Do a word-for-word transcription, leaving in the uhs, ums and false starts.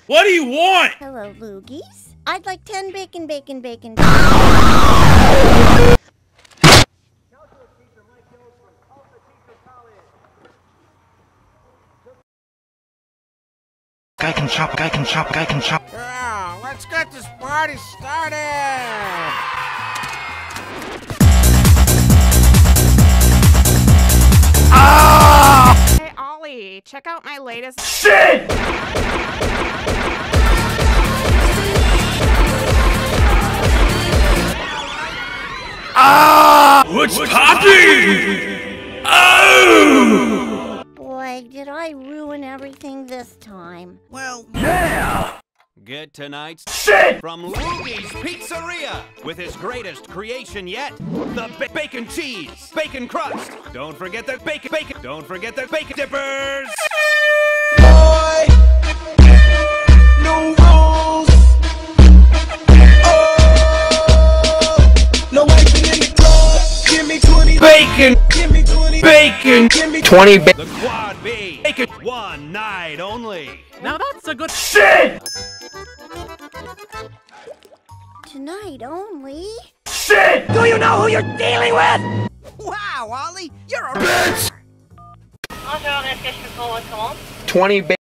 What do you want? Hello, Loogies. I'd like ten bacon, bacon, bacon. Guy can chop, guy can chop, guy can chop. Yeah, let's get this party started! Ah! Hey, Ollie, check out my latest... Shit! Ah! What's popping? Oh! Boy, did I ruin everything this time. Well, Yeah! Get tonight's Shit! from Loogie's Pizzeria with his greatest creation yet, the ba bacon cheese, bacon crust. Don't forget the bacon, bacon. Don't forget the bacon dippers. boy, no rules. Oh, no action in the club. Give me twenty Bacon! Give me twenty Bacon! Give me twenty ba- The Quad B, bacon one night only. Now that's a good... Shit! Tonight only. Shit! Do you know who you're dealing with? Wow, Ollie, you're a Bitch! Bonjour, est-ce que je peux prendre votre commande? twenty ba-